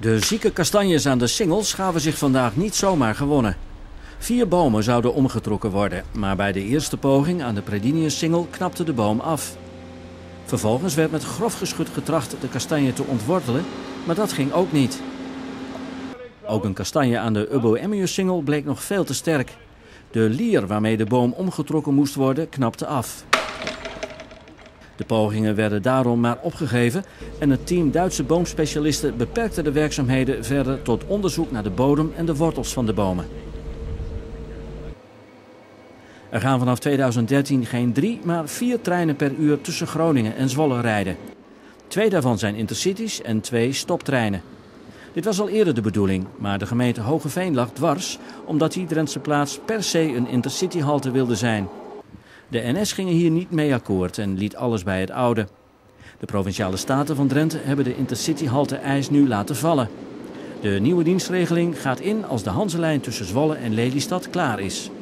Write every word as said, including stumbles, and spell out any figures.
De zieke kastanjes aan de singels gaven zich vandaag niet zomaar gewonnen. Vier bomen zouden omgetrokken worden, maar bij de eerste poging aan de Predinius-singel knapte de boom af. Vervolgens werd met grof geschut getracht de kastanje te ontwortelen, maar dat ging ook niet. Ook een kastanje aan de Euboemius-singel bleek nog veel te sterk. De lier waarmee de boom omgetrokken moest worden knapte af. De pogingen werden daarom maar opgegeven en het team Duitse boomspecialisten beperkte de werkzaamheden verder tot onderzoek naar de bodem en de wortels van de bomen. Er gaan vanaf tweeduizend dertien geen drie, maar vier treinen per uur tussen Groningen en Zwolle rijden. Twee daarvan zijn intercities en twee stoptreinen. Dit was al eerder de bedoeling, maar de gemeente Hoogeveen lag dwars omdat die Drentse plaats per se een intercityhalte wilde zijn. De N S gingen hier niet mee akkoord en liet alles bij het oude. De Provinciale Staten van Drenthe hebben de intercityhalte-eis nu laten vallen. De nieuwe dienstregeling gaat in als de Hanselijn tussen Zwolle en Lelystad klaar is.